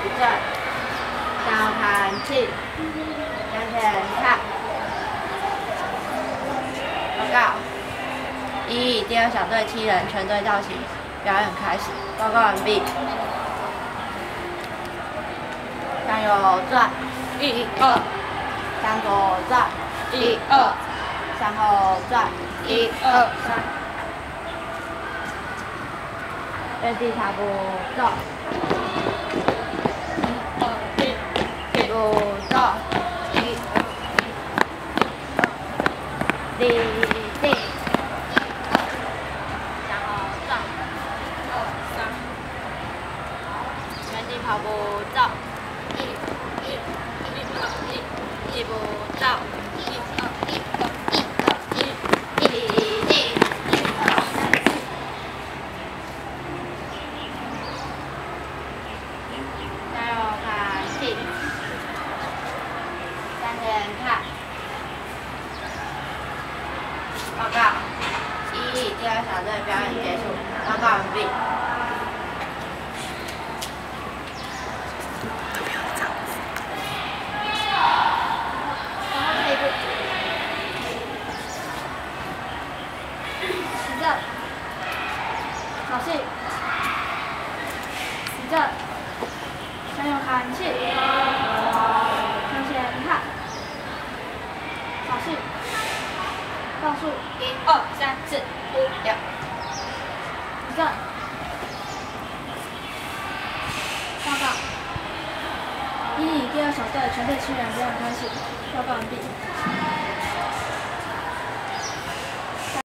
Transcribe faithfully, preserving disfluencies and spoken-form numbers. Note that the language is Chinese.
一阵，小弹气，向前看。报告。一，第二小队七人全队到齐，表演开始。报告完毕。向右转，一二，向左转，一二，向后转，一二三。原地踏步走，一二一，一步走，一立定，向后转，二三，原地跑步走，一一一二一，一步走，一二一二一二一，立定。向前看，报告。一，第二小队表演结束，报告完毕。然后退一步。立正，好戏。立正，向右看齐。向前看，好戏，倒数，一二三四五六，一阵，报告。一，第二小队全队七人表演开始，报告完毕。